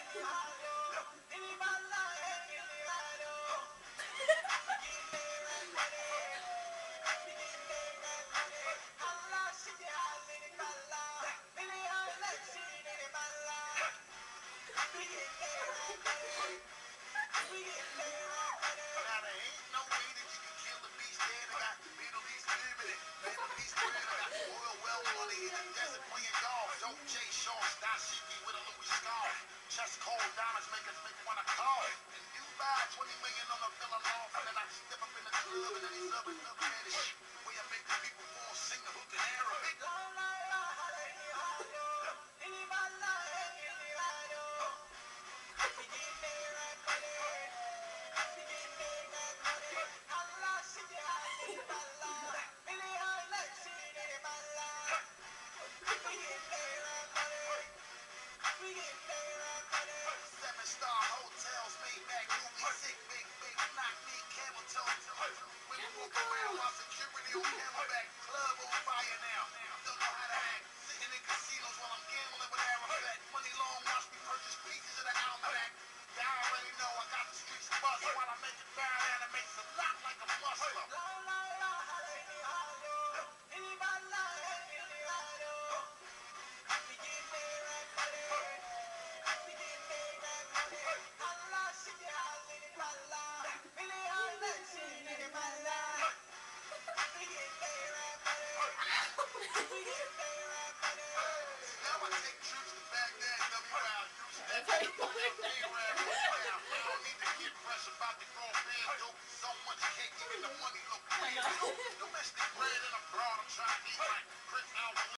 Chest cold, diamonds make us make wanna call. And you buy 20 million on a villain off, and then I step up in the club and then he's up and at it. The way I make the people fall, sing the hook in Arabic. Seven-star hotels, Maybach, movie, sick, big, knock me, camel toe. Women walk around while security on camelback. Club on fire now. Don't know how to act. Sitting in casinos while I'm gambling with Arafat. Money long, watch me purchase pieces of the almanac. Y'all already know I got the streets buzz while I make it bad animates a lot like a muscle. About to grow big, so much cake, even the money look weird. Domestic bread and abroad, I'm trying to eat like Chris Allen.